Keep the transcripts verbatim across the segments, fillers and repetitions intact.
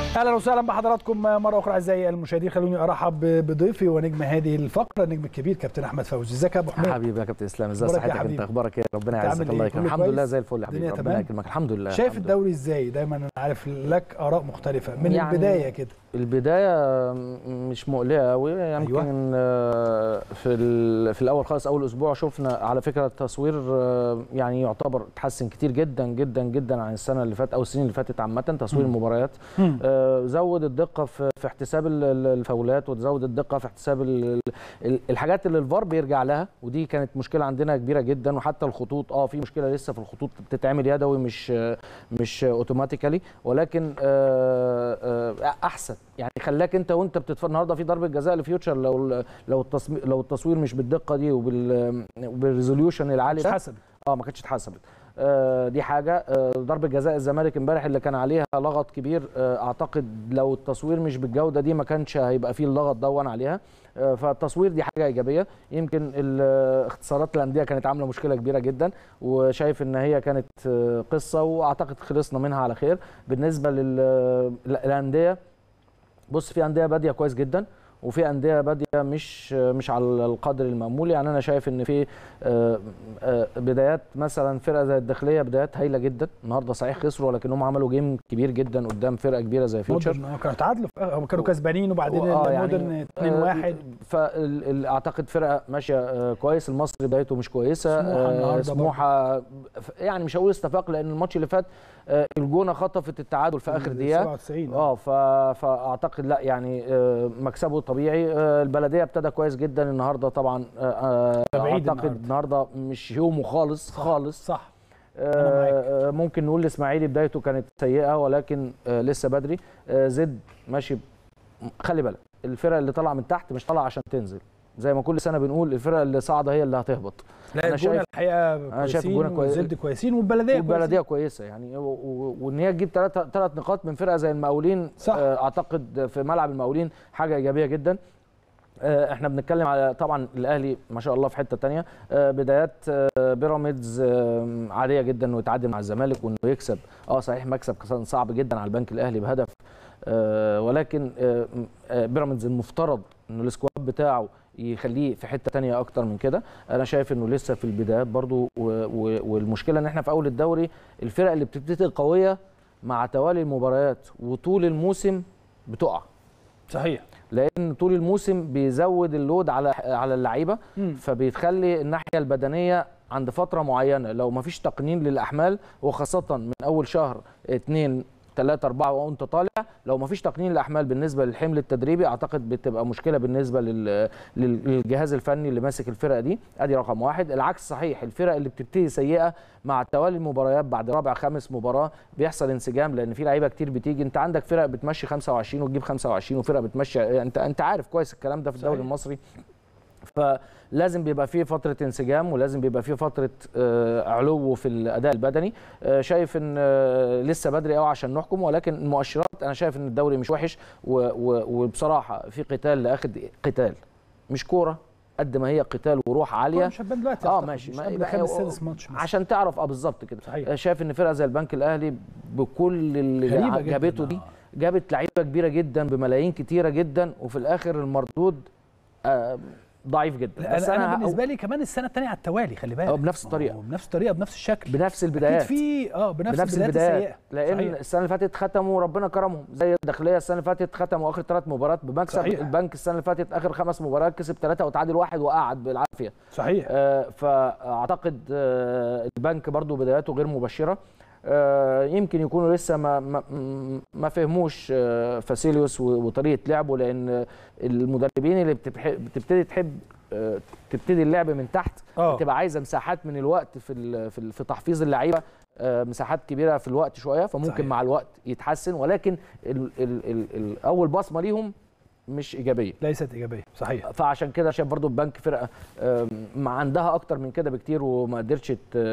اهلا وسهلا بحضراتكم مره اخرى اعزائي المشاهدين. خلوني ارحب بضيفي ونجم هذه الفقره النجم الكبير كابتن احمد فوزي. ازيك يا ابو حميد؟ حبيبي يا كابتن اسلام، ازي صحتك انت؟ اخبارك ايه؟ ربنا يعزك. الله يكرمك. الحمد لله زي الفل يا حبيبي، ربنا يكرمك. الحمد لله. شايف الدوري ازاي؟ دايما انا عارف لك اراء مختلفه من يعني البدايه كده. البدايه مش مقلقه قوي يمكن. أيوة. في في الاول خالص اول اسبوع شفنا على فكره التصوير يعني يعتبر اتحسن كتير جدا جدا جدا عن السنه اللي فاتت او السنين اللي فاتت عامه. تصوير م. المباريات آه زود الدقه في في احتساب الفاولات، وتزود الدقه في احتساب الحاجات اللي الفار بيرجع لها، ودي كانت مشكله عندنا كبيره جدا. وحتى الخطوط اه في مشكله لسه في الخطوط، بتتعمل يدوي مش مش اوتوماتيكالي، ولكن آه آه احسن يعني. خلاك انت وانت بتتفرج النهارده في ضربه جزاء لفيوتشر، لو لو التصوير لو التصوير مش بالدقه دي وبالريزوليوشن العالي ده اتحسبت اه ما كانتش اتحسبت. آه دي حاجه. آه ضربه جزاء الزمالك امبارح اللي كان عليها لغط كبير، آه اعتقد لو التصوير مش بالجوده دي ما كانش هيبقى فيه اللغط دون عليها. آه فالتصوير دي حاجه ايجابيه. يمكن اختصارات الانديه كانت عامله مشكله كبيره جدا، وشايف ان هي كانت آه قصه، واعتقد خلصنا منها على خير. بالنسبه للانديه، بص في انديه باديه كويس جدا، وفي انديه باديه مش مش على القدر المأمول. يعني انا شايف ان في بدايات مثلا فرقه زي الداخليه بدايات هايله جدا. النهارده صحيح خسروا، ولكنهم عملوا جيم كبير جدا قدام فرقه كبيره زي فيوتشر. كانوا تعادلوا، كانوا كسبانين وبعدين المودرن اتنين واحد. فاعتقد فرقه ماشيه كويس. المصري بدايته مش كويسه. سموحه يعني مش هقول استفاق، لان الماتش اللي فات الجونه خطفت التعادل في اخر دقيقه سبعة وتسعين اه فاعتقد لا يعني مكسبه طبيعي. البلديه ابتدى كويس جدا النهارده طبعا. اعتقد النهارده مش يومه خالص صح خالص صح. أنا ممكن نقول الاسماعيلي بدايته كانت سيئه، ولكن لسه بدري. زد ماشي. خلي بالك الفرق اللي طالعه من تحت مش طالعه عشان تنزل، زي ما كل سنه بنقول الفرق اللي صاعده هي اللي هتهبط. لا انا شايف الحقيقه انا شايف الجونه كويسه والزد كويسين والبلديه كويسه والبلديه كويسه يعني. وان هي تجيب ثلاث ثلاث نقاط من فرقه زي المقاولين صح. اعتقد في ملعب المقاولين حاجه ايجابيه جدا. احنا بنتكلم على طبعا الاهلي ما شاء الله في حته ثانيه. بدايات بيراميدز عاديه جدا، انه يتعادل مع الزمالك وانه يكسب. اه صحيح مكسب كان صعب جدا على البنك الاهلي بهدف، ولكن بيراميدز المفترض انه السكواد بتاعه يخليه في حته ثانيه اكتر من كده. انا شايف انه لسه في البدايات برضو، والمشكله ان احنا في اول الدوري الفرق اللي بتبتدي قويه مع توالي المباريات وطول الموسم بتقع. صحيح، لان طول الموسم بيزود اللود على على اللعيبه، فبيتخلي الناحيه البدنيه عند فتره معينه لو ما فيش تقنين للاحمال، وخاصه من اول شهر اتنين ثلاثة أربعة وأنت طالع، لو ما فيش تقنين الأحمال بالنسبة للحمل التدريبي أعتقد بتبقى مشكلة بالنسبة للجهاز الفني اللي ماسك الفرقة دي. أدي رقم واحد. العكس صحيح، الفرق اللي بتبتدي سيئة مع توالي المباريات بعد رابع خامس مباراة بيحصل انسجام، لأن في لعيبة كتير بتيجي. أنت عندك فرق بتمشي خمسة وعشرين وتجيب خمسة وعشرين، وفرق بتمشي أنت أنت عارف كويس الكلام ده في الدوري المصري. فلازم بيبقى فيه فتره انسجام، ولازم بيبقى فيه فتره علو في الاداء البدني. شايف ان لسه بدري قوي عشان نحكم، ولكن المؤشرات انا شايف ان الدوري مش وحش، وبصراحه في قتال لاخد قتال، مش كوره قد ما هي قتال وروح عاليه. مش هبان دلوقتي اه ماشي عشان تعرف اه بالظبط كده. صحيح. شايف ان فرقه زي البنك الاهلي بكل اللي جابته دي جابت لعيبه كبيره جدا بملايين كتيره جدا، وفي الاخر المردود آه ضعيف جدا. بس انا, أنا بالنسبه لي كمان السنه الثانيه على التوالي خلي بالك. اه بنفس الطريقه بنفس الطريقه بنفس الشكل بنفس البدايات في اه بنفس, بنفس البدايات السيئه. لان صحيح. السنه اللي فاتت ختموا ربنا كرمهم زي الداخليه السنه اللي فاتت ختموا اخر ثلاث مباريات بمكسب. صحيح. البنك السنه اللي فاتت اخر خمس مباريات كسب ثلاثه وتعادل واحد وقعد بالعافيه. صحيح. آه فاعتقد آه البنك برضو بداياته غير مبشره. آه يمكن يكونوا لسه ما ما, ما فهموش آه فاسيليوس وطريقه لعبه، لان المدربين اللي بتبتدي تحب آه تبتدي اللعب من تحت أوه. بتبقى عايزه مساحات من الوقت في في, في تحفيظ اللعيبه، آه مساحات كبيره في الوقت شويه، فممكن صحيح. مع الوقت يتحسن، ولكن ال ال ال ال اول بصمه ليهم مش ايجابيه، ليست ايجابيه. صحيح. فعشان كده شايف برضو البنك فرقه آه ما عندها اكتر من كده بكتير، وما قدرتش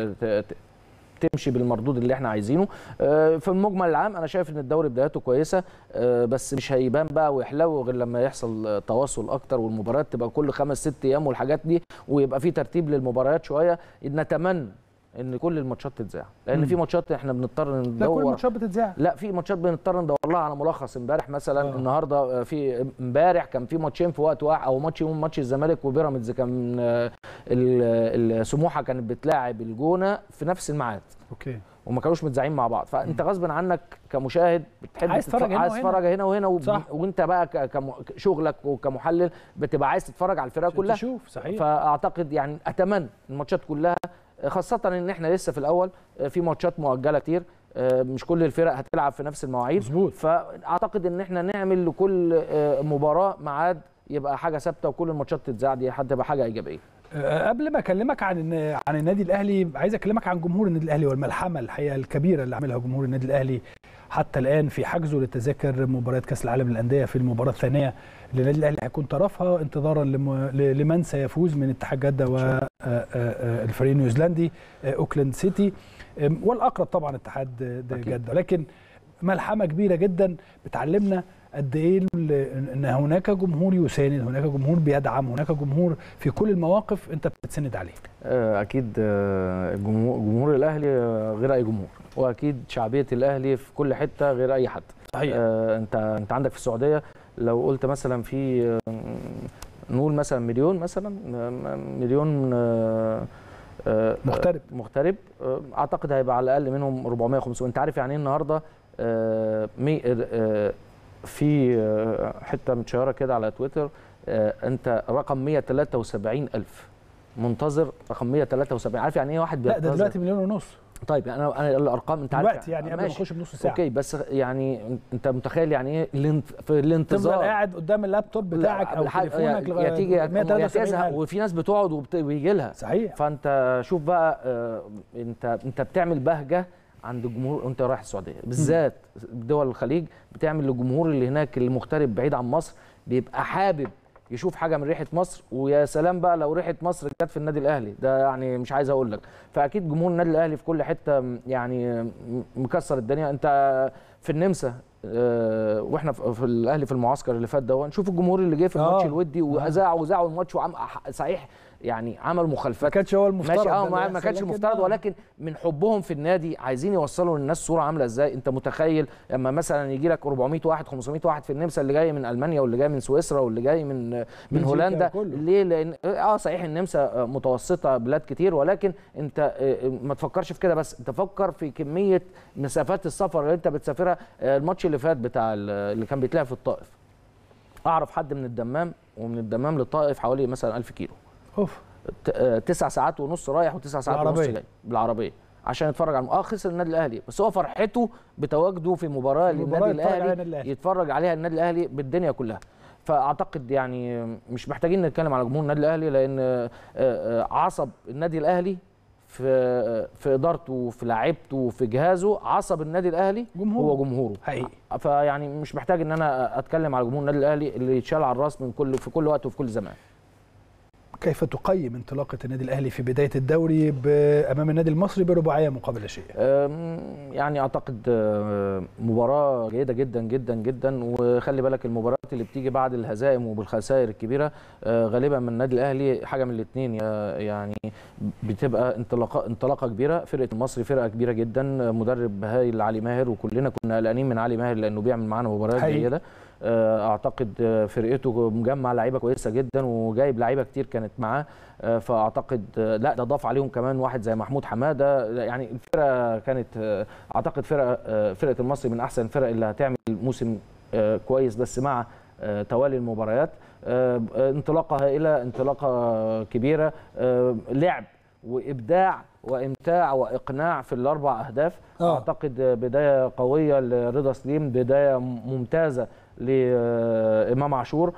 تمشي بالمردود اللي احنا عايزينه. في المجمل العام انا شايف ان الدوري بداياته كويسه، بس مش هيبان بقى ويحلو غير لما يحصل تواصل اكتر، والمباريات تبقى كل خمس ست ايام والحاجات دي، ويبقى في ترتيب للمباريات شويه. نتمنى ان كل الماتشات تتذاع، لان مم. في ماتشات احنا بنضطر ندور. لا كل الماتشات بتتذاع. لا في ماتشات بنضطر ندور لها على ملخص. امبارح مثلا آه. النهارده في امبارح كان في ماتشين في وقت واحد، او ماتش يوم ماتش الزمالك وبيراميدز كان السموحه كانت بتلاعب الجونه في نفس الميعاد. اوكي. وما كانوش متذاعين مع بعض، فانت غصب عنك كمشاهد بتحب عايز تتفرج هنا عايز تتفرج هنا وهنا و... وانت بقى كشغلك وكمحلل بتبقى عايز تتفرج على الفرقه كلها تشوف. صحيح. فاعتقد يعني اتمنى الماتشات كلها، خاصه ان احنا لسه في الاول، في ماتشات مؤجله كتير، مش كل الفرق هتلعب في نفس المواعيد. مظبوط. فاعتقد ان احنا نعمل لكل مباراه ميعاد يبقى حاجه ثابته وكل الماتشات تتذاع، دي هتبقى حاجه ايجابيه. قبل ما اكلمك عن عن النادي الاهلي، عايز اكلمك عن جمهور النادي الاهلي والملحمه الحقيقه الكبيره اللي عملها جمهور النادي الاهلي حتى الان في حجزه للتذاكر مباريات كاس العالم للانديه في المباراه الثانيه اللي النادي الاهلي هيكون طرفها، انتظارا لمن سيفوز من اتحاد جده والفريق النيوزيلندي اوكلاند سيتي، والاقرب طبعا اتحاد جده. لكن ملحمه كبيره جدا بتعلمنا قد ايه ان هناك جمهور يساند، هناك جمهور بيدعم، هناك جمهور في كل المواقف انت بتتسند عليه. اكيد جمهور جمهور الاهلي غير اي جمهور، واكيد شعبيه الاهلي في كل حته غير اي حد. صحيح. انت انت عندك في السعوديه لو قلت مثلا في نقول مثلا مليون مثلا مليون مغترب مغترب اعتقد هيبقى على الاقل منهم أربعمية خمسمية. انت عارف يعني ايه النهارده في حته متشهره كده على تويتر، انت رقم مية وتلاتة وسبعين ألف منتظر، رقم مية وتلاتة وسبعين. عارف يعني ايه واحد بينتظر؟ لا ده دلوقتي مليون ونص. طيب يعني انا انا الارقام انت عارف دلوقتي يعني قبل ما اخش بنص ساعه. اوكي بس يعني انت متخيل يعني ايه في الانتظار تفضل قاعد قدام اللابتوب بتاعك او تليفونك لغايه تيجي تزهق، وفي ناس بتقعد ويجي لها. صحيح. فانت شوف بقى انت انت بتعمل بهجه عند الجمهور وانت رايح السعوديه بالذات. دول الخليج بتعمل للجمهور اللي هناك اللي مغترب بعيد عن مصر بيبقى حابب يشوف حاجه من ريحه مصر، ويا سلام بقى لو ريحه مصر جت في النادي الاهلي ده يعني مش عايز اقول لك. فاكيد جمهور النادي الاهلي في كل حته يعني مكسر الدنيا. انت في النمسا اه واحنا في الاهلي في المعسكر اللي فات ده نشوف الجمهور اللي جه في الماتش آه. الودي واذاعوا وذاعوا الماتش وعم صحيح يعني عملوا مخالفات ما كانش هو المفترض، اه ما كانش المفترض، ولكن من حبهم في النادي عايزين يوصلوا للناس صوره عامله ازاي. انت متخيل لما مثلا يجي لك أربعمية واحد خمسمية واحد في النمسا اللي جاي من المانيا واللي جاي من سويسرا واللي جاي من من هولندا ليه؟ لان اه صحيح النمسا متوسطه بلاد كتير، ولكن انت ما تفكرش في كده بس، انت فكر في كميه مسافات السفر اللي انت بتسافرها. الماتش اللي فات بتاع اللي كان بيتلعب في الطائف، اعرف حد من الدمام ومن الدمام للطائف حوالي مثلا ألف كيلو. اوف. تسع ساعات ونص رايح وتسع ساعات ونص جاي بالعربيه عشان يتفرج على اه خسر النادي الاهلي، بس هو فرحته بتواجده في مباراه للنادي الاهلي يتفرج عليها النادي الاهلي بالدنيا كلها. فاعتقد يعني مش محتاجين نتكلم على جمهور النادي الاهلي، لان عصب النادي الاهلي في في ادارته وفي لاعيبته وفي جهازه، عصب النادي الاهلي جمهور. هو جمهوره حقيقي. فيعني مش محتاج ان انا اتكلم على جمهور النادي الاهلي اللي يتشال على الراس من كل في كل وقت وفي كل زمان. كيف تقيم انطلاقة النادي الأهلي في بداية الدوري أمام النادي المصري برباعية مقابل لا شيء؟ يعني أعتقد مباراة جيدة جدا جدا جدا، وخلي بالك المباريات اللي بتيجي بعد الهزائم وبالخسائر الكبيرة غالبا من النادي الأهلي حاجة من الاثنين، يعني بتبقى انطلاقة انطلاقة كبيرة. فرقة المصري فرقة كبيرة جدا، مدرب هايل علي ماهر، وكلنا كنا قلقانين من علي ماهر لأنه بيعمل معانا مباريات جيدة. اعتقد فرقته مجمع لعيبه كويسه جدا وجايب لعيبه كتير كانت معاه، فاعتقد لا ده ضاف عليهم كمان واحد زي محمود حماده. يعني الفرقه كانت اعتقد فرقه فرقه المصري من احسن الفرق اللي هتعمل موسم كويس، بس مع توالي المباريات. انطلاقه هائله، انطلاقه كبيره، لعب وابداع وامتاع واقناع في الاربع اهداف. أوه. اعتقد بدايه قويه لرضا سليم، بدايه ممتازه لامام عاشور.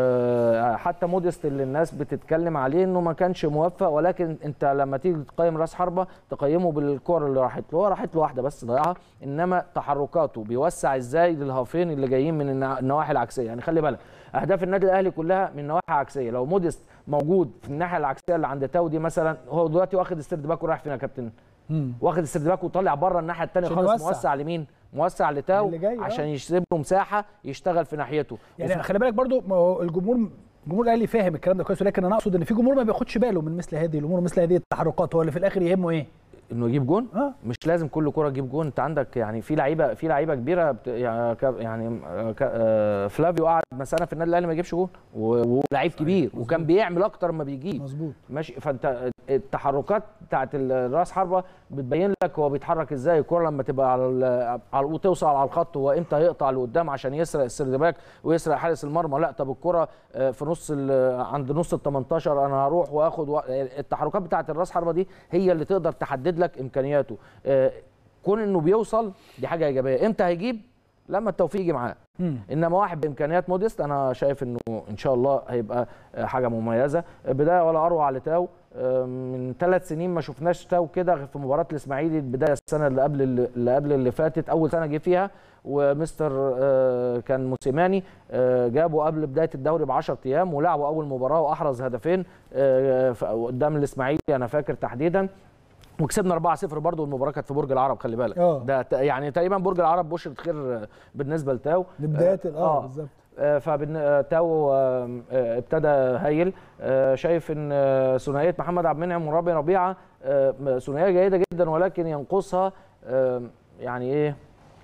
حتى موديست اللي الناس بتتكلم عليه انه ما كانش موفق، ولكن انت لما تيجي تقيم راس حربه تقيمه بالكور اللي راحت له، هو راحت له واحده بس ضيعها، انما تحركاته بيوسع ازاي للهافين اللي جايين من النواحي العكسيه. يعني خلي بالك اهداف النادي الاهلي كلها من نواحي عكسيه، لو موديست موجود في الناحيه العكسيه اللي عند تاودي مثلا، هو دلوقتي واخد استرد باك ورايح فين يا كابتن؟ مم. واخد استرد باك وطالع بره الناحيه الثانيه خالص، موسع لمين؟ موسع لتاو عشان يسيب له مساحه يشتغل في ناحيته. يعني خلي بالك برضو الجمهور الجمهور الاهلي فاهم الكلام ده كويس، ولكن انا اقصد ان في جمهور ما بياخدش باله من مثل هذه الامور، مثل هذه التحركات. هو اللي في الاخر يهمه ايه؟ انه يجيب جون. آه. مش لازم كل كره تجيب جون، انت عندك يعني في لعيبه في لعيبه كبيره بت... يعني ك... يعني ك... آه فلافيو قعد مثلا في النادي الاهلي ما يجيبش جون و... ولاعيب كبير مزبوط. وكان بيعمل اكتر ما بيجيب. مظبوط. ماشي. فانت التحركات بتاعت الراس حربه بتبين لك هو بيتحرك ازاي. الكره لما تبقى على ال... على وتوصل على الخط هو امتى هيقطع لقدام عشان يسرق السردباك ويسرق حارس المرمى. لا طب الكره في نص ال... عند نص ال تمنتاشر انا هروح واخد و... التحركات بتاعت الراس حربه دي هي اللي تقدر تحدد لك امكانياته. كون انه بيوصل دي حاجه ايجابيه. امتى هيجيب؟ لما التوفيق يجي معاه. انما واحد بامكانيات موديست انا شايف انه ان شاء الله هيبقى حاجه مميزه. بدايه ولا اروع لتاو. من ثلاث سنين ما شفناش تاو كده في مباراه الاسماعيلي. البدايه السنه اللي قبل اللي قبل اللي فاتت اول سنه جه فيها ومستر كان موسيماني جابه قبل بدايه الدوري ب عشرة ايام ولعبوا اول مباراه واحرز هدفين قدام الاسماعيلي انا فاكر تحديدا وكسبنا أربعة صفر برضه. والمباراه كانت في برج العرب خلي بالك. أوه. ده يعني تقريبا برج العرب بشرة خير بالنسبه لتاو لبدايات اه بالظبط. فتاو ابتدى هايل. شايف ان ثنائيه محمد عبد المنعم ورامي ربيعه ثنائيه جيده جدا ولكن ينقصها يعني ايه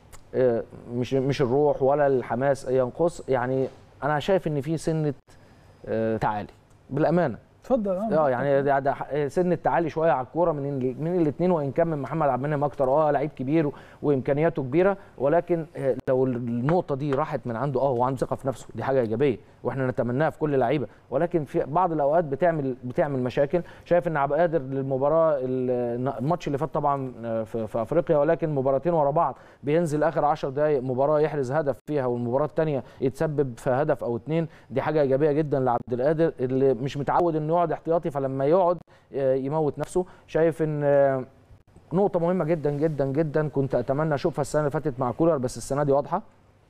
مش مش الروح ولا الحماس ينقص. يعني انا شايف ان في سنه تعالي بالامانه. اتفضل. اه يعني ده, ده سن التعالي شويه على الكوره من من الاثنين وان كان من محمد عبد المنعم اكتر. اه لعيب كبير وامكانياته كبيره ولكن لو النقطه دي راحت من عنده اه هو عنده ثقه في نفسه دي حاجه ايجابيه واحنا نتمناها في كل لعيبه ولكن في بعض الاوقات بتعمل بتعمل مشاكل. شايف ان عبد القادر للمباراه الماتش اللي فات طبعا في, في افريقيا ولكن مباراتين ورا بعض بينزل اخر عشر دقائق مباراه يحرز هدف فيها والمباراه الثانيه يتسبب في هدف او اثنين. دي حاجه ايجابيه جدا لعبد القادر اللي مش متعود انه يقعد احتياطي فلما يقعد يموت نفسه. شايف ان نقطه مهمه جدا جدا جدا كنت اتمنى اشوفها السنه اللي فاتت مع كولر بس السنه دي واضحه.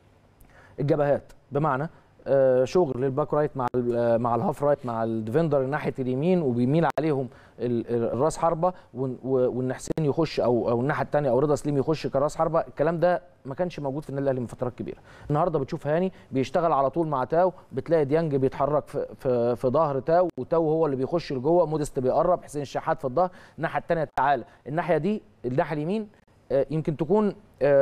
الجبهات بمعنى شغل للباك رايت مع مع الهاف رايت مع الديفندر ناحيه اليمين وبيميل عليهم الراس حربه وان حسين يخش او او الناحيه الثانيه او رضا سليم يخش كراس حربه. الكلام ده ما كانش موجود في النادي الاهلي من فترات كبيره. النهارده بتشوف هاني بيشتغل على طول مع تاو بتلاقي ديانج بيتحرك في في, في ظهر تاو وتاو هو اللي بيخش لجوه موديست بيقرب حسين الشحات في الظهر الناحيه الثانيه تعالى. الناحيه دي الناحيه اليمين يمكن تكون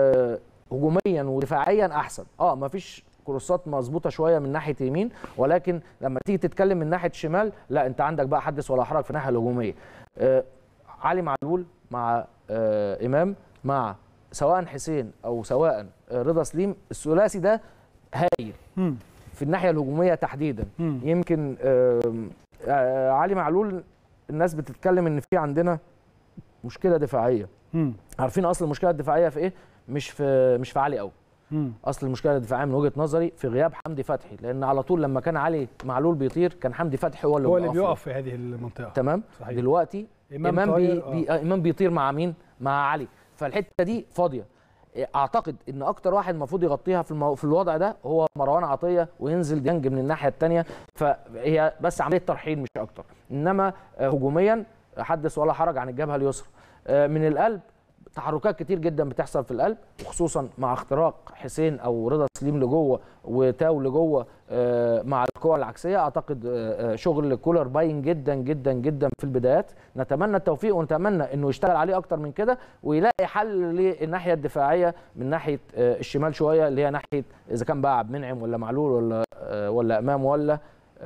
هجوميا ودفاعيا احسن. اه ما فيش كروسات مظبوطه شويه من ناحيه يمين ولكن لما تيجي تتكلم من ناحيه شمال لا انت عندك بقى حدث ولا حرج في الناحيه الهجوميه. آه علي معلول مع آه امام مع سواء حسين او سواء آه رضا سليم الثلاثي ده هايل في الناحيه الهجوميه تحديدا. م. يمكن آه آه علي معلول الناس بتتكلم ان في عندنا مشكله دفاعيه. م. عارفين اصل المشكله الدفاعيه في ايه؟ مش في مش في علي قوي. مم. اصل المشكله الدفاعيه من وجهه نظري في غياب حمدي فتحي لان على طول لما كان علي معلول بيطير كان حمدي فتحي هو اللي هو اللي بيقف في هذه المنطقه. تمام. صحيح. دلوقتي امام امام, بي آه. بي امام بيطير مع مين؟ مع علي فالحته دي فاضيه. اعتقد ان اكتر واحد المفروض يغطيها في المو... في الوضع ده هو مروان عطيه وينزل ديانج من الناحيه الثانيه. فهي بس عمليه ترحيل مش اكتر. انما هجوميا حدث ولا حرج عن الجبهه اليسرى. من القلب تحركات كتير جدا بتحصل في القلب وخصوصا مع اختراق حسين او رضا سليم لجوه وتاو لجوه مع القوى العكسيه. اعتقد شغل كولر باين جدا جدا جدا في البدايات. نتمنى التوفيق ونتمنى انه يشتغل عليه اكتر من كده ويلاقي حل للناحيه الدفاعيه من ناحيه الشمال شويه اللي هي ناحيه اذا كان بقى عبد المنعم ولا معلول ولا ولا امام ولا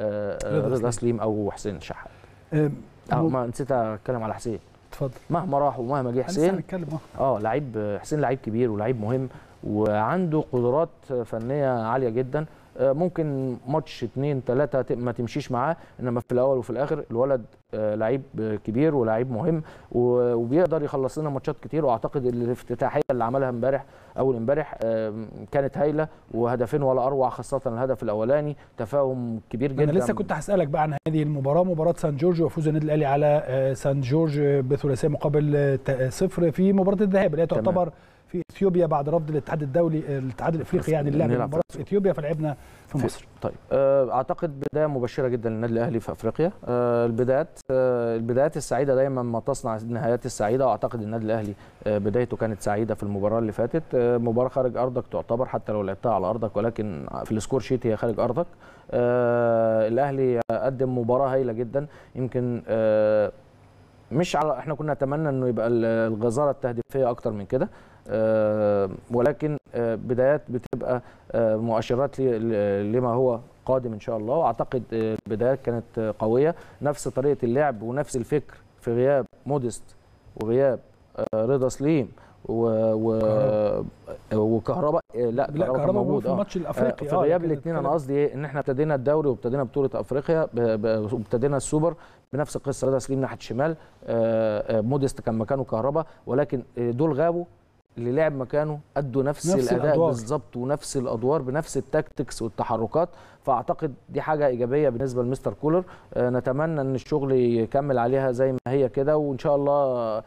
رضا سليم او حسين الشحات. اه ما نسيت اتكلم على حسين. اتفضل. مهما راح ومهما جه حسين هنتكلم اه لعيب حسين لعيب كبير ولعيب مهم وعنده قدرات فنيه عاليه جدا. ممكن ماتش اتنين تلاته ما تمشيش معاه انما في الاول وفي الاخر الولد لعيب كبير ولعيب مهم وبيقدر يخلص لنا ماتشات كتير. واعتقد الافتتاحيه اللي عملها امبارح اول امبارح كانت هايله وهدفين ولا اروع خاصه الهدف الاولاني تفاهم كبير جدا. انا لسه كنت هسالك بقى عن هذه المباراه مباراه سان جورج وفوز النادي الاهلي على سان جورج بثلاثيه مقابل صفر في مباراه الذهاب اللي تعتبر في اثيوبيا بعد رفض الاتحاد الدولي الاتحاد الافريقي يعني اللعب المباراه في اثيوبيا فلعبنا في مصر. طيب اعتقد بدايه مبشره جدا للنادي الاهلي في افريقيا. البدايات البدايات السعيده دايما ما تصنع النهايات السعيده واعتقد النادي الاهلي بدايته كانت سعيده في المباراه اللي فاتت. مباراه خارج ارضك تعتبر حتى لو لعبتها على ارضك ولكن في السكور شيت هي خارج ارضك. الاهلي قدم مباراه هايله جدا. يمكن مش على احنا كنا نتمنى انه يبقى الغزاره التهديفيه اكتر من كده، أه ولكن أه بدايات بتبقى أه مؤشرات لما هو قادم ان شاء الله. واعتقد البدايات كانت قويه، نفس طريقه اللعب ونفس الفكر في غياب موديست وغياب أه رضا سليم و... و... وكهرباء. لا كهرباء موجود في الماتش الافريقي في غياب الاثنين. انا قصدي ايه، ان احنا ابتدينا الدوري وابتدينا بطوله افريقيا وابتدينا السوبر بنفس القصه. رضا سليم ناحيه الشمال، موديست كان مكانه كهرباء، ولكن دول غابوا، اللي لعب مكانه ادوا نفس, نفس الاداء بالظبط ونفس الادوار بنفس التكتكس والتحركات. فاعتقد دي حاجه ايجابيه بالنسبه لمستر كولر. نتمنى ان الشغل يكمل عليها زي ما هي كده، وان شاء الله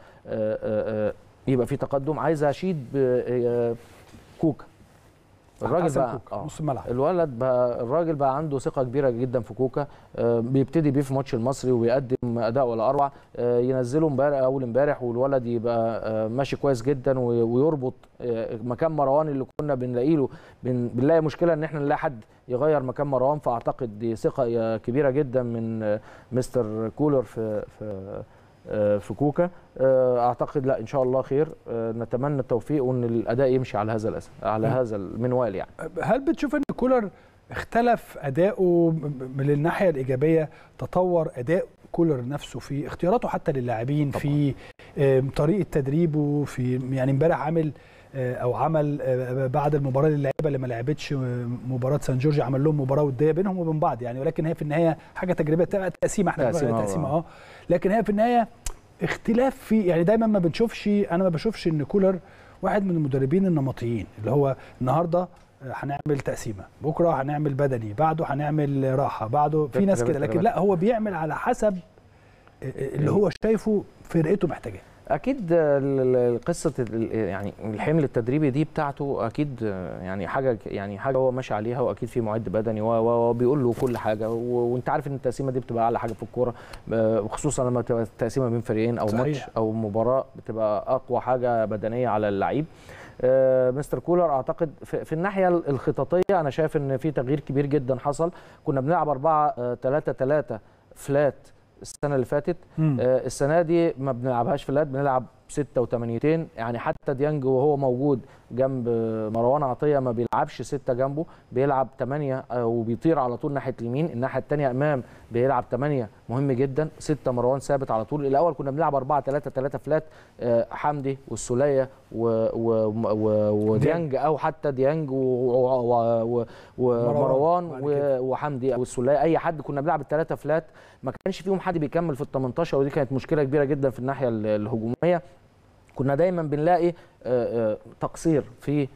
يبقى في تقدم. عايز اشيد كوكا، الراجل بقى نص الملعب، الولد بقى الراجل بقى عنده ثقه كبيره جدا في كوكا. بيبتدي بيه في ماتش المصري ويقدم اداء ولا اروع. ينزله امبارح اول امبارح والولد يبقى ماشي كويس جدا ويربط مكان مروان اللي كنا بنلاقي له بنلاقي مشكله ان احنا نلاقي حد يغير مكان مروان. فاعتقد دي ثقه كبيره جدا من مستر كولر في في في كوكا. اعتقد لا ان شاء الله خير، نتمنى التوفيق وان الاداء يمشي على هذا الأساس على هذا المنوال. يعني هل بتشوف ان كولر اختلف اداؤه من الناحيه الايجابيه، تطور اداء كولر نفسه في اختياراته حتى للاعبين، في طريقه تدريبه، في يعني امبارح عامل او عمل بعد المباراه للاعيبه اللي ما لعبتش مباراه سان جورج، عمل لهم مباراه وديه بينهم وبين بعض يعني، ولكن هي في النهايه حاجه تجريبيه، تقسيمه احنا تقسيمه تقسيمه اه لكن هي في النهايه اختلاف في يعني دايما ما بنشوفش انا ما بشوفش ان كولر واحد من المدربين النمطيين اللي هو النهارده هنعمل تقسيمه، بكره هنعمل بدني، بعده هنعمل راحه، بعده في ناس كده، لكن لا هو بيعمل على حسب اللي هو شايفه فرقته محتاجاه. اكيد قصه يعني الحمل التدريبي دي بتاعته اكيد يعني حاجه يعني حاجه هو ماشي عليها، واكيد في معد بدني وبيقول له كل حاجه. وانت عارف ان التقسيمه دي بتبقى اعلى حاجه في الكوره، خصوصا لما تبقى التقسيمه بين فريقين او ماتش او مباراه، بتبقى اقوى حاجه بدنيه على اللعيب. مستر كولر اعتقد في الناحيه الخططيه انا شايف ان في تغيير كبير جدا حصل. كنا بنلعب أربعة ثلاثة ثلاثة فلات السنه اللي فاتت، آه السنه دي ما بنلعبهاش فلات، بنلعب ستة وثمانيتين. يعني حتى ديانج وهو موجود جنب مروان عطيه ما بيلعبش ستة جنبه، بيلعب ثمانية وبيطير على طول ناحيه اليمين. الناحيه الثانيه امام بيلعب ثمانية مهم جدا، ستة مروان ثابت على طول. الاول كنا بنلعب أربعة ثلاثة ثلاثة فلات، آه حمدي والسوليه وديانج او حتى ديانج ومروان وحمدي او السوليه، اي حد كنا بنلعب الثلاثه فلات. ما كانش فيهم حد بيكمل في ال ثمانية عشر، ودي كانت مشكله كبيره جدا في الناحيه الهجوميه. كنا دايما بنلاقي تقصير في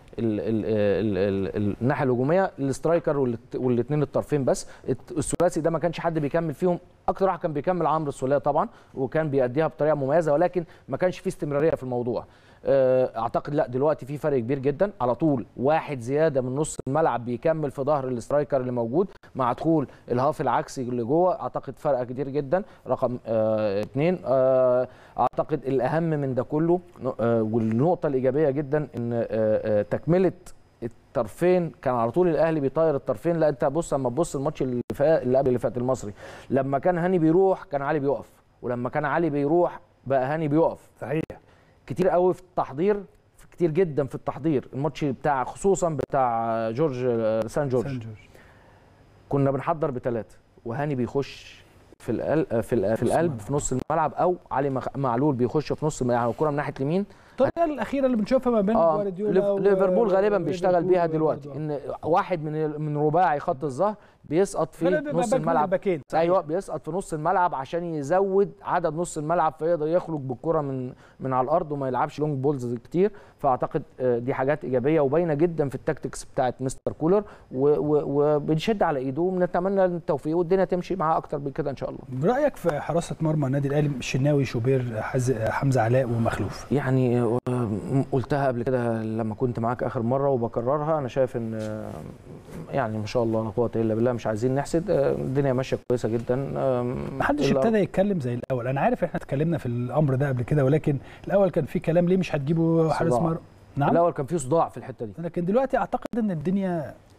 الناحيه الهجوميه، الاسترايكر والاثنين الطرفين بس. الثلاثي ده ما كانش حد بيكمل فيهم، اكتر واحد كان بيكمل عمرو السوليه طبعا، وكان بيأديها بطريقه مميزه، ولكن ما كانش فيه استمراريه في الموضوع. اعتقد لا دلوقتي في فرق كبير جدا، على طول واحد زياده من نص الملعب بيكمل في ظهر الاسترايكر اللي موجود، مع دخول الهاف العكسي اللي جوه. اعتقد فرق كتير جدا. رقم اه اثنين، اه اعتقد الاهم من ده كله اه والنقطه الايجابيه جدا ان اه اه تكمله الطرفين. كان على طول الاهلي بيطاير الطرفين. لا انت بص اما تبص الماتش اللي فات اللي قبل اللي فات المصري، لما كان هاني بيروح كان علي بيقف، ولما كان علي بيروح بقى هاني بيقف. صحيح كتير قوي في التحضير، كتير جدا في التحضير. الماتش بتاع خصوصا بتاع جورج سان جورج, سان جورج. كنا بنحضر بثلاثه وهاني بيخش في القلب في القلب في, القلب في نص الملعب، او علي معلول بيخش في نص يعني الكره من ناحيه اليمين. الطريقه الاخيره اللي بنشوفها ما بين جوارديولا وليفربول غالبا بيشتغل بيها دلوقتي، ان واحد من من رباعي خط الظهر بيسقط في نص الملعب. ايوه بيسقط في نص الملعب عشان يزود عدد نص الملعب، فيقدر يخرج بالكره من من على الارض وما يلعبش لونج بولز كتير. فاعتقد دي حاجات ايجابيه وباينه جدا في التكتكس بتاعت مستر كولر، وبنشد على ايده ونتمنى التوفيق والدنيا تمشي معاه اكتر من كده ان شاء الله. برايك في حراسه مرمى النادي الاهلي، الشناوي، شوبير، حمزه علاء ومخلوف؟ يعني قلتها قبل كده لما كنت معاك اخر مره وبكررها، انا شايف ان يعني ما شاء الله لا قوه الا بالله، مش عايزين نحسد، الدنيا ماشيه كويسه جدا. ما حدش ابتدى يتكلم زي الاول. انا عارف احنا اتكلمنا في الامر ده قبل كده، ولكن الاول كان في كلام ليه مش هتجيبوا حارس مرمى. نعم الاول كان في صداع في الحته دي، لكن دلوقتي اعتقد ان الدنيا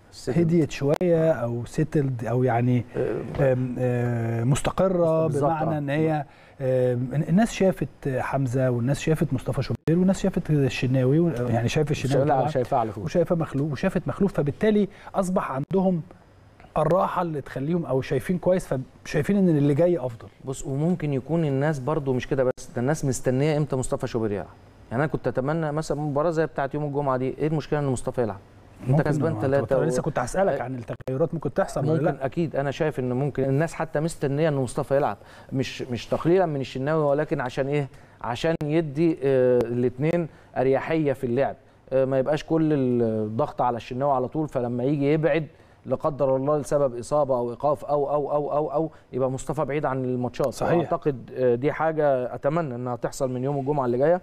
هديت شويه او سيتلد او يعني آم آم مستقره، بمعنى ان هي الناس شافت حمزه والناس شافت مصطفى شوبير والناس شافت الشناوي، يعني شايف الشناوي طبعا شايفاه على طول وشايفه مخلوف وشافت مخلوف، فبالتالي اصبح عندهم الراحه اللي تخليهم او شايفين كويس، فشايفين ان اللي جاي افضل. بص، وممكن يكون الناس برضو مش كده بس، ده الناس مستنيه امتى مصطفى شوبير يلعب. يعني انا كنت اتمنى مثلا مباراه زي بتاعه يوم الجمعه دي، ايه المشكله ان مصطفى يلعب؟ انت كسبان ثلاثة و... لسه كنت هسألك عن التغيرات ممكن تحصل ممكن ولا لا؟ اكيد. انا شايف ان ممكن الناس حتى مستنيه ان مصطفى يلعب، مش مش تقليلا من الشناوي، ولكن عشان ايه؟ عشان يدي آه الاثنين اريحيه في اللعب، آه ما يبقاش كل الضغط على الشناوي على طول، فلما يجي يبعد لا قدر الله لسبب اصابه او ايقاف او او او او او يبقى مصطفى بعيد عن الماتشات. صحيح. اعتقد دي حاجه اتمنى انها تحصل من يوم الجمعه اللي جايه.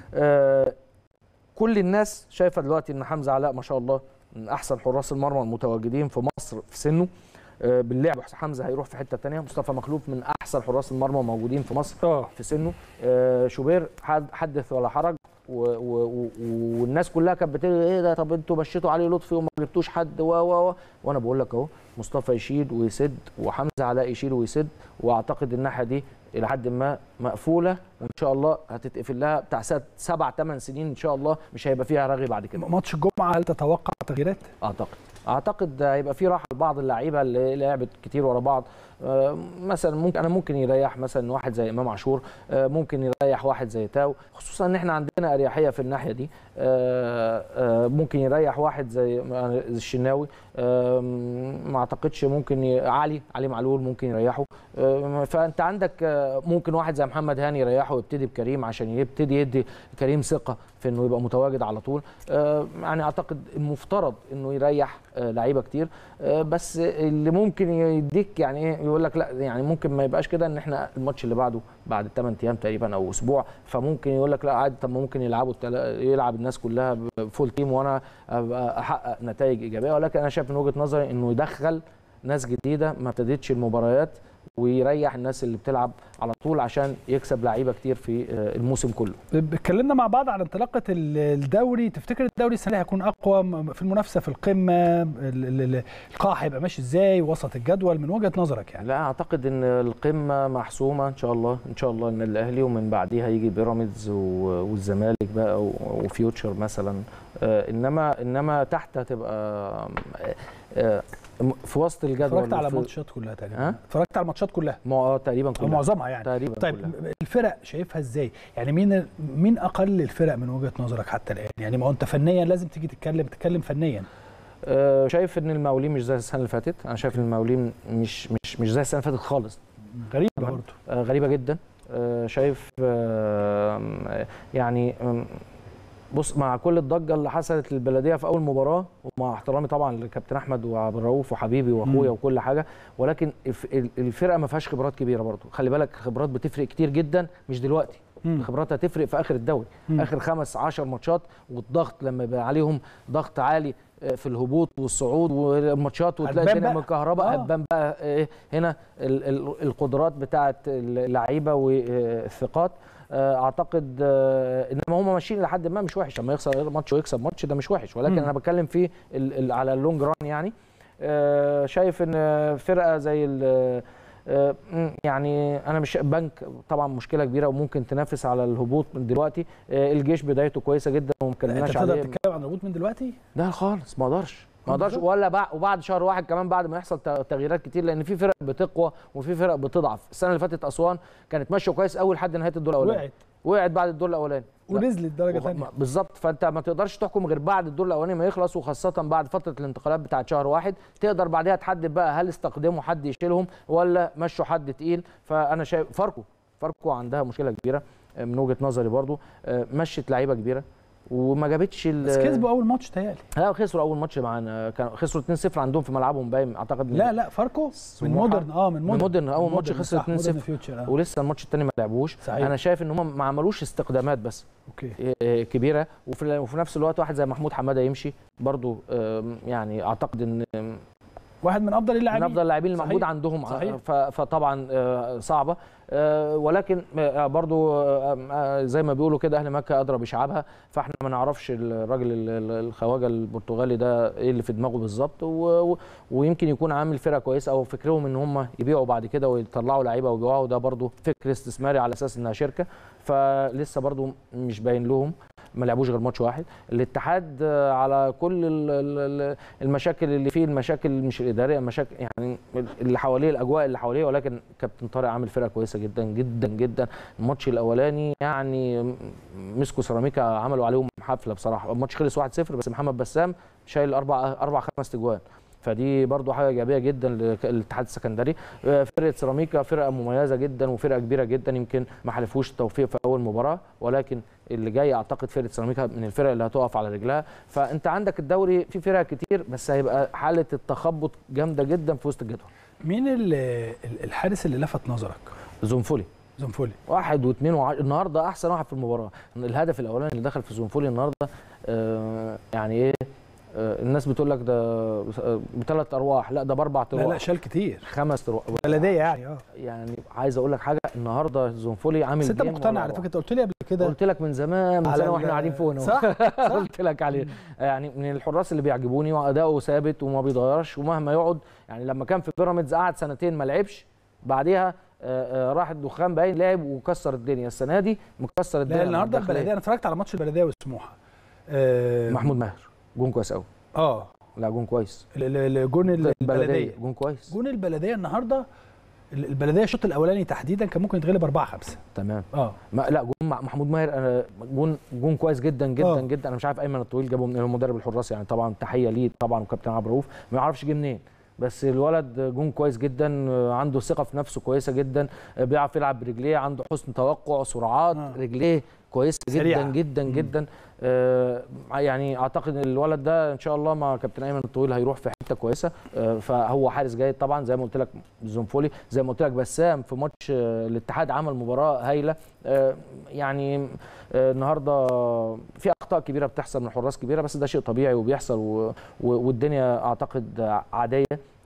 آه كل الناس شايفه دلوقتي ان حمزه علاء ما شاء الله من احسن حراس المرمى المتواجدين في مصر في سنه. آه باللعب حمزه هيروح في حته ثانيه. مصطفى مخلوف من احسن حراس المرمى موجودين في مصر أوه. في سنه. آه شوبير حدث ولا حرج، و و والناس كلها كانت بتقول ايه ده، طب انتوا مشيتوا علي لطفي وما جبتوش حد و و وانا بقول لك اهو، مصطفى يشيل ويسد وحمزه علاء يشيل ويسد، واعتقد الناحيه دي الى حد ما مقفوله، وان شاء الله هتتقفل لها بتاع سبع ثمان سنين ان شاء الله، مش هيبقى فيها رغي بعد كده. ماتش الجمعه هل تتوقع تغييرات؟ اعتقد اعتقد هيبقى في راحه لبعض اللعيبه اللي لعبت كتير ورا بعض. آه مثلا ممكن انا ممكن يريح مثلا واحد زي امام عاشور، آه ممكن يريح واحد زي تاو، خصوصا ان احنا عندنا اريحيه في الناحيه دي. آه آه ممكن يريح واحد زي الشناوي، آه ما اعتقدش ممكن ي... علي علي معلول ممكن يريحه. آه فانت عندك آه ممكن واحد زي محمد هاني يريحه ويبتدي بكريم عشان يبتدي يدي كريم ثقه في انه يبقى متواجد على طول. آه يعني اعتقد المفترض انه يريح آه لعيبه كتير، آه بس اللي ممكن يديك يعني ايه، يقول لك لا يعني ممكن ما يبقاش كده، ان احنا الماتش اللي بعده بعد ثمانية ايام تقريبا او اسبوع، فممكن يقول لك لا عادي، طب ممكن يلعبوا يلعب الناس كلها فول تيم وانا ابقى احقق نتائج ايجابيه. ولكن انا شايف من وجهه نظري انه يدخل ناس جديده ما ابتدتش المباريات ويريح الناس اللي بتلعب على طول عشان يكسب لعيبه كتير في الموسم كله. اتكلمنا مع بعض عن انطلاقه الدوري، تفتكر الدوري السنه دي هيكون اقوى في المنافسه في القمه؟ القاع هيبقى ماشي ازاي وسط الجدول من وجهه نظرك يعني؟ لا اعتقد ان القمه محسومه ان شاء الله، ان شاء الله ان الاهلي ومن بعديها يجي بيراميدز والزمالك بقى وفيوتشر مثلا، انما انما تحت هتبقى في وسط الجدول. اتفرجت على الماتشات كلها تقريبا؟ اتفرجت على الماتشات كلها؟ اه تقريبا كلها، معظمها يعني تقريبا. طيب كلها. الفرق شايفها ازاي؟ يعني مين مين اقل الفرق من وجهه نظرك حتى الان؟ يعني ما هو انت فنيا لازم تيجي تتكلم تتكلم فنيا. آه شايف ان المقاولين مش زي السنه اللي فاتت، انا شايف ان المقاولين مش مش مش زي السنه اللي فاتت خالص. غريبه برضه. آه غريبه جدا. آه شايف آه يعني آه بص، مع كل الضجه اللي حصلت للبلديه في اول مباراه، ومع احترامي طبعا للكابتن احمد وعبد الرؤوف وحبيبي واخويا وكل حاجه، ولكن الفرقه ما فيهاش خبرات كبيره برضو. خلي بالك خبرات بتفرق كتير جدا، مش دلوقتي، الخبرات هتفرق في اخر الدوري، مم. اخر خمس عشر ماتشات، والضغط لما يبقى عليهم ضغط عالي في الهبوط والصعود والماتشات، وتلاقي الدنيا مكهرباء، هتبان بقى ايه هنا القدرات بتاعه اللعيبه والثقات. اعتقد انما هم ماشيين لحد ما مش وحش، لما يخسر ماتش ويكسب ماتش ده مش وحش، ولكن م. انا بتكلم في على اللونج ران يعني. شايف ان فرقه زي يعني انا مش بنك طبعا مشكله كبيره وممكن تنافس على الهبوط من دلوقتي. الجيش بدايته كويسه جدا وما اتكلمناش عليه. انت تقدر تتكلم عن الهبوط من دلوقتي؟ لا خالص، ما اقدرش ما اقدرش ولا بعد وبعد شهر واحد كمان، بعد ما يحصل تغييرات كتير، لان في فرق بتقوى وفي فرق بتضعف. السنه اللي فاتت اسوان كانت ماشيه كويس قوي لحد نهايه الدور الاولاني، وقعت وقعت بعد الدور الاولاني ونزلت درجه ثانيه بالظبط. فانت ما تقدرش تحكم غير بعد الدور الاولاني ما يخلص، وخاصه بعد فتره الانتقالات بتاعت شهر واحد، تقدر بعدها تحدد بقى هل استخدموا حد يشيلهم ولا مشوا حد تقيل. فانا شايف فاركو فاركو عندها مشكله كبيره من وجهه نظري برضو، مشت لعيبه كبيره وما جابتش. بس كسبوا اول ماتش تهيألي. لا خسروا اول ماتش معانا، كانوا خسروا اتنين صفر عندهم في ملعبهم باين اعتقد. لا لا فاركو من مودرن اه من مودرن, مودرن اول ماتش خسروا اتنين صفر آه. ولسه الماتش الثاني ما لعبوش. انا شايف ان هم ما عملوش استقدامات بس اوكي كبيره، وفي, وفي نفس الوقت واحد زي محمود حماده يمشي برضو. يعني اعتقد ان واحد من افضل اللاعبين من افضل اللاعبين الموجود عندهم. صحيح. فطبعا صعبه، ولكن برضو زي ما بيقولوا كده اهل مكه ادرى بشعابها، فاحنا ما نعرفش الراجل الخواجه البرتغالي ده ايه اللي في دماغه بالظبط، ويمكن يكون عامل فرقه كويسه او فكرهم ان هم يبيعوا بعد كده ويطلعوا لعيبه ويبيعوها، وده برضو فكر استثماري على اساس انها شركه، فلسه برضو مش باين لهم، ما لعبوش غير ماتش واحد. الاتحاد على كل المشاكل اللي فيه، المشاكل مش الاداريه، المشاكل يعني اللي حواليه، الاجواء اللي حواليه، ولكن كابتن طارق عامل فرقه كويسه جدا جدا جدا. الماتش الاولاني يعني مسكوا سيراميكا عملوا عليهم حفله بصراحه، الماتش خلص واحد صفر بس محمد بسام شايل اربع اربع خمس تجوان، فدي برضو حاجه ايجابيه جدا للاتحاد السكندري. فرقه سيراميكا فرقه مميزه جدا وفرقه كبيره جدا، يمكن ما حلفوش التوفيق في اول مباراه، ولكن اللي جاي اعتقد فرقه سيراميكا من الفرق اللي هتقف على رجلها. فانت عندك الدوري في فرق كتير، بس هيبقى حاله التخبط جامده جدا في وسط الجدول. مين الحارس اللي لفت نظرك؟ زنفولي. زنفولي واحد واثنين وع... النهارده احسن واحد في المباراه. الهدف الاولاني اللي دخل في زنفولي النهارده آه يعني ايه، الناس بتقول لك ده بثلاث ارواح، لا ده باربع ارواح. لا لا شال كتير، خمس ارواح بلديه يعني. اه يعني عايز اقول لك حاجه، النهارده زنفولي عامل بس انت مقتنع على فكره، انت قلت لي قبل كده، قلت لك من زمان من زمان واحنا قاعدين فوق صح, صح؟ قلت لك عليه. يعني من الحراس اللي بيعجبوني واداؤه ثابت وما بيتغيرش ومهما يقعد، يعني لما كان في بيراميدز قعد سنتين ما لعبش، بعديها راح الدخان باين لعب وكسر الدنيا. السنه دي مكسر الدنيا. لا النهارده البلديه، انا اتفرجت على ماتش البلديه والسموحه. أه محمود ماهر جون كويس قوي. اه لا جون كويس. جون البلديه جون كويس. جون البلديه النهارده، البلديه الشوط الاولاني تحديدا كان ممكن يتغلب أربعة خمسة. تمام. اه لا جون محمود ماهر جون جون كويس جدا جدا أوه. جدا. انا مش عارف ايمن الطويل جابه من مدرب الحراس، يعني طبعا تحيه ليه طبعا وكابتن عبد الرؤوف، ما يعرفش جه منين، بس الولد جون كويس جدا، عنده ثقه في نفسه كويسه جدا، بيعرف يلعب برجليه، عنده حسن توقع، سرعات آه. رجليه كويسه جدا جدا مم. جدا. آه يعني اعتقد الولد ده ان شاء الله مع كابتن ايمن الطويل هيروح في حته كويسه. آه فهو حارس جيد طبعا زي ما قلت لك. زنفولي زي ما قلت لك، بسام في ماتش آه الاتحاد عمل مباراه هايله. آه يعني آه النهارده في اخطاء كبيره بتحصل من حراس كبيره، بس ده شيء طبيعي وبيحصل، والدنيا اعتقد عاديه.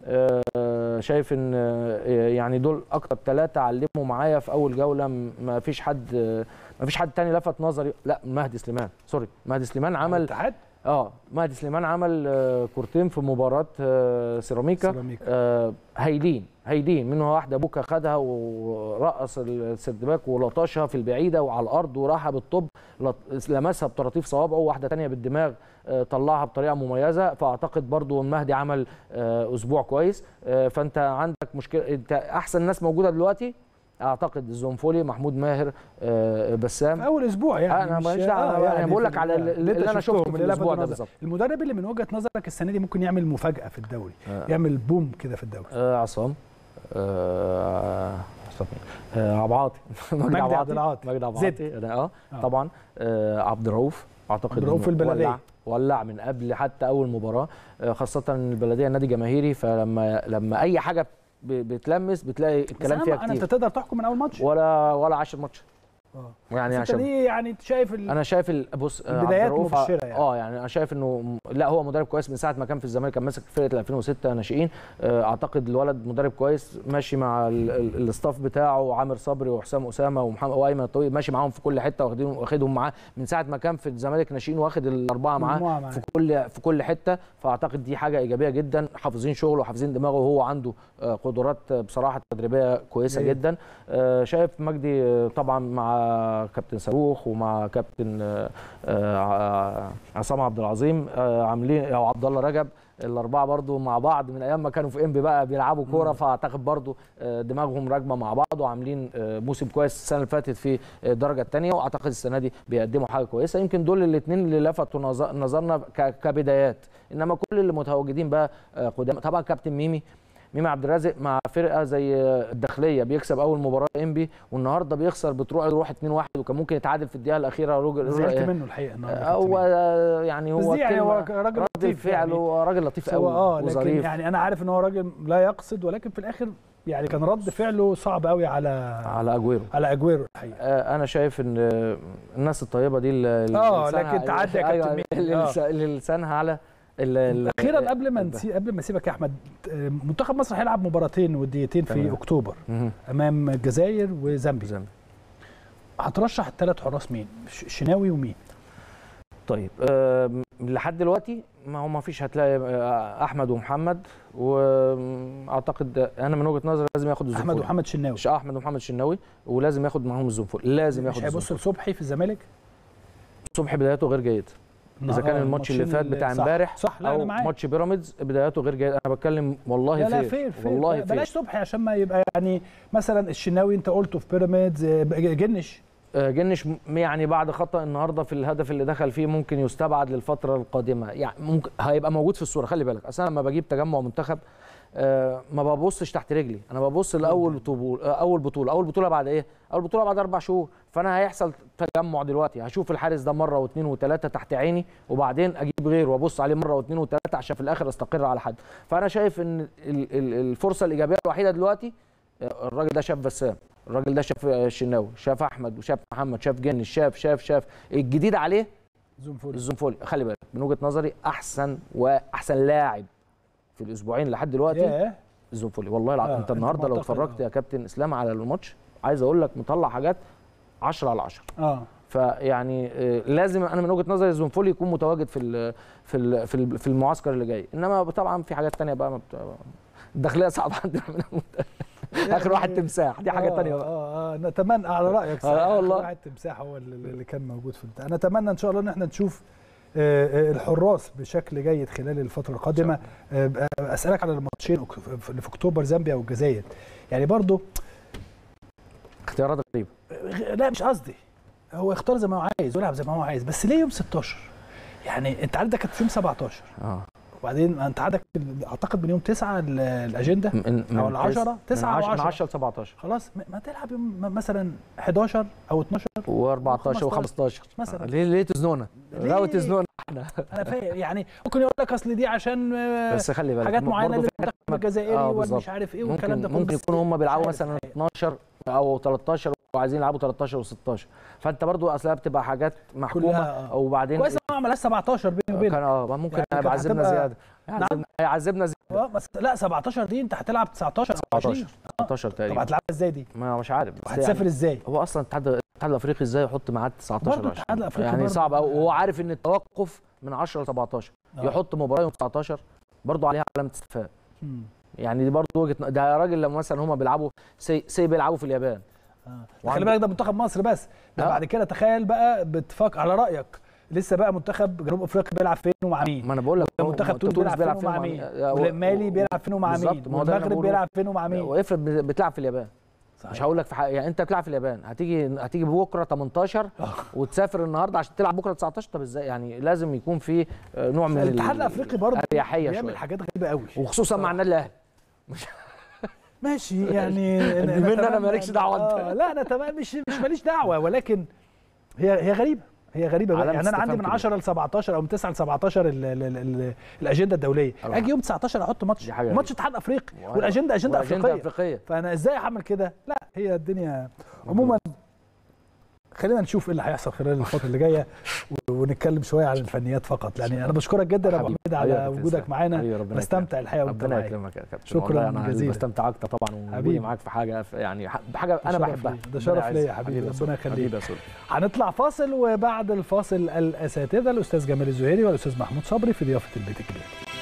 آه شايف ان آه يعني دول اكتر ثلاثه علموا معايا في اول جوله، ما فيش حد آه ما فيش حد تاني لفت نظري. لا مهدي سليمان، سوري مهدي سليمان عمل الاتحاد. اه مهدي سليمان عمل آه كورتين في مباراه آه سيراميكا, سيراميكا. آه هايلين هايلين، منه واحده بوكا خدها ورقص السردباك ولطشها في البعيده وعلى الارض وراحها بالطب، لمسها بطراطيف صوابعه، واحده ثانيه بالدماغ طلعها بطريقه مميزه. فاعتقد برضو مهدي عمل اسبوع كويس. فانت عندك مشكله، انت احسن ناس موجوده دلوقتي اعتقد زنفولي، محمود ماهر، بسام في اول اسبوع. يعني انا ماليش دعوه، آه يعني انا بقول لك على اللي, اللي انا شفته في الاسبوع ده بالظبط. المدرب اللي من وجهه نظرك السنه دي ممكن يعمل مفاجاه في الدوري، آه. يعمل بوم كده في الدوري؟ آه عصام، آه آه عبد العاطي، مجدي عبد العاطي، مجدي عبد العاطي اه طبعا. آه عبد الرؤوف اعتقد عبد الرؤوف في البلديه ولع, ولع من قبل حتى اول مباراه، آه خاصه ان البلديه نادي جماهيري، فلما لما اي حاجه بتلمس بتلاقي الكلام فيها كتير. انت تقدر تحكم من اول ماتش ولا ولا عشر ماتش. اه يعني عشان دي يعني شايف انا شايف بص البدايات مبشره يعني. اه يعني انا شايف انه لا هو مدرب كويس من ساعه ما كان في الزمالك، كان ماسك فرقه ألفين وستة ناشئين. اعتقد الولد مدرب كويس ماشي مع الاستاف بتاعه، عامر صبري وحسام اسامه ومحمد وايمن الطويل، ماشي معاهم في كل حته، واخدينهم واخدهم معاه من ساعه ما كان في الزمالك ناشئين، واخد الاربعه معاه في كل في كل حته. فاعتقد دي حاجه ايجابيه جدا، حافظين شغله وحافظين دماغه، وهو عنده قدرات بصراحه تدريبيه كويسه جدا, جدا. شايف مجدي طبعا مع كابتن صاروخ ومع كابتن عصام عبد العظيم عاملين، او عبد الله رجب، الاربعه برضو مع بعض من ايام ما كانوا في انبي بقى بيلعبوا كوره، فاعتقد برضو دماغهم راكبه مع بعض، وعاملين موسم كويس السنه اللي فاتت في الدرجه الثانيه، واعتقد السنه دي بيقدموا حاجه كويسه. يمكن دول الاثنين اللي لفتوا نظرنا كبدايات، انما كل اللي متواجدين بقى قدام. طبعا كابتن ميمي ميمي عبد الرازق مع فرقه زي الداخليه بيكسب اول مباراه انبي، والنهارده بيخسر بتروح يروح اتنين واحد، وكان ممكن يتعادل في الدقيقه الاخيره. زعلت منه الحقيقه النهارده. هو يعني هو يعني هو راجل لطيف فعل، هو يعني راجل لطيف قوي اه لكن يعني انا عارف ان هو راجل لا يقصد، ولكن في الاخر يعني كان رد فعله صعب قوي على على اجويرو على اجويرو الحقيقه. آه انا شايف ان الناس الطيبه دي اللي اه لكن تعدي يا كابتن اللي لسانها على اخيرا قبل ما نسي... قبل ما اسيبك يا احمد، منتخب مصر هيلعب مباراتين وديتين في اكتوبر امام الجزائر وزامبيا. زامبيا هترشح الثلاث حراس مين؟ الشناوي ومين؟ طيب أه لحد دلوقتي ما هو ما فيش، هتلاقي احمد ومحمد، واعتقد انا من وجهه نظري لازم ياخد الزنفولي. احمد ومحمد شناوي، مش احمد ومحمد شناوي، ولازم ياخد معاهم الزنفولي، لازم ياخد. مش هيبص لصبحي في الزمالك؟ صبحي بدايته غير جيد اذا كان الماتش اللي فات بتاع امبارح صح, صح. لا او ماتش بيراميدز بداياته غير جيد. انا بتكلم والله لا فير. لا فير, فير. والله فير. بلاش صبحي عشان ما يبقى يعني مثلا الشناوي انت قلته في بيراميدز، جنش جنش يعني بعد خطأ النهارده في الهدف اللي دخل فيه ممكن يستبعد للفتره القادمه، يعني ممكن هيبقى موجود في الصوره. خلي بالك اصل انا لما بجيب تجمع منتخب أه ما ببصش تحت رجلي، انا ببص لاول بطوله اول بطوله اول بطوله بعد ايه؟ اول بطوله بعد اربع شهور. فانا هيحصل تجمع دلوقتي، هشوف الحارس ده مره واثنين وثلاثه تحت عيني، وبعدين اجيب غيره وابص عليه مره واثنين وثلاثه عشان في الاخر استقر على حد. فانا شايف ان الفرصه الايجابيه الوحيده دلوقتي الراجل ده شاف بسام، الراجل ده شاف الشناوي، شاف احمد وشاف محمد، شاف جنش، شاف شاف شاف الجديد عليه الزنفولي. الزنفولي خلي بالك من وجهه نظري احسن واحسن لاعب في الاسبوعين لحد دلوقتي yeah. الزنفولي. والله العظيم آه. انت النهارده لو اتفرجت آه. يا كابتن اسلام على الماتش، عايز اقول لك مطلع حاجات عشرة على عشرة. اه فيعني لازم انا من وجهه نظري الزنفولي يكون متواجد في ال في ال في في المعسكر اللي جاي. انما طبعا في حاجات ثانيه بقى الداخليه صعبه عندنا اخر واحد تمساح دي حاجه ثانيه بقى. اه اه نتمنى على رايك صح. اه والله واحد تمساح هو اللي كان موجود في البتاع. نتمنى ان شاء الله ان احنا نشوف الحراس بشكل جيد خلال الفتره القادمه. اسالك على الماتشين اللي في اكتوبر، زامبيا والجزائر، يعني برضو اختيارات غريبه. لا مش قصدي، هو يختار زي ما هو عايز ويلعب زي ما هو عايز، بس ليه يوم ستاشر؟ يعني انت عندك كانت يوم سبعتاشر اه وبعدين انت عندك اعتقد من يوم تسعة الاجنده من او العشرة تسعة او عشرة ل سبعتاشر خلاص. ما تلعب يوم مثلا حداشر او اتناشر واربعتاشر وخمستاشر مثلا. ليه ليه تزنونا؟ ليه تزنونا احنا؟ انا فاهم يعني ممكن يقول لك اصل دي عشان بس خلي بالك حاجات معينه للمنتخب الجزائري آه ومش عارف ايه والكلام ده. ممكن يكونوا هم بيلعبوا مثلا اتناشر او تلتاشر وعايزين يلعبوا تلتاشر وستاشر، فانت برضو اصلها بتبقى حاجات محكومه. وبعدين كويس ما عملهاش سبعتاشر بيني وبينك. كان اه ممكن يعني يعذبنا زياده. هيعذبنا هيعذبنا زياده. اه بس لا سبعتاشر دي انت هتلعب تسعتاشر سبعتاشر سبعتاشر تقريبا. طب هتلعبها ازاي دي؟ ما مش عارف. هتسافر يعني ازاي؟ هو اصلا الاتحاد الاتحاد الافريقي ازاي يحط ميعاد تسعتاشر الاتحاد الافريقي يعني صعب قوي، وهو عارف ان التوقف من عشرة ل سبعتاشر آه. يحط مباراه يوم تسعتاشر برضه عليها علامه استفهام. يعني دي برضه وجهه، ده يا راجل لما مثلا هم بيلعبوا سي, سي بيلعبوا في اليابان آه. خلي بالك ده منتخب مصر بس ده آه. بعد كده تخيل بقى بتفكر على رايك لسه بقى منتخب جنوب افريقيا بيلعب فين ومع مين؟ ما انا بقول لك منتخب تونس بيلعب, بيلعب فين ومع مين؟ والمالي بيلعب فين ومع مين؟ والمغرب بيلعب فين ومع مين؟ وافرض بتلعب في اليابان صحيح. مش هقول لك في حق... يعني انت بتلعب في اليابان هتيجي هتيجي بكره تمنتاشر وتسافر النهارده عشان تلعب بكره تسعتاشر. طب ازاي؟ يعني لازم يكون في نوع من الاتحاد الافريقي برضه اريحيه بيعمل حاجات غريبه قوي وخصوصا مع النادي الاهلي. مش ماشي يعني بما انا مالكش دعوه انت. لا انا تمام مش مش ماليش دعوه، ولكن هي هي غريبه هي غريبه يعني انا عندي من عشرة ل سبعتاشر او من تسعة ل سبعتاشر ال ال ال الاجنده الدوليه، اجي يوم تسعتاشر احط ماتش ماتش اتحاد افريقي والاجنده اجنده افريقيه. افريقيه فانا ازاي اعمل كده؟ لا هي الدنيا عموما. خلينا نشوف ايه اللي هيحصل خلال الفتره اللي جايه ونتكلم شويه عن الفنيات فقط. يعني انا بشكرك جدا يا ابو حميد على وجودك معانا، بستمتع الحقيقه وانت معايا. ربنا يكرمك يا كابتن. شكرا جزيلا. بستمتع اكتر طبعا وجودي معاك في حاجه يعني بحاجه انا بحبها. ده شرف ليا يا حبيبي، ربنا يخليك. هنطلع فاصل وبعد الفاصل الاساتذه الاستاذ جمال الزهيري والاستاذ محمود صبري في ضيافه البيت الكبير.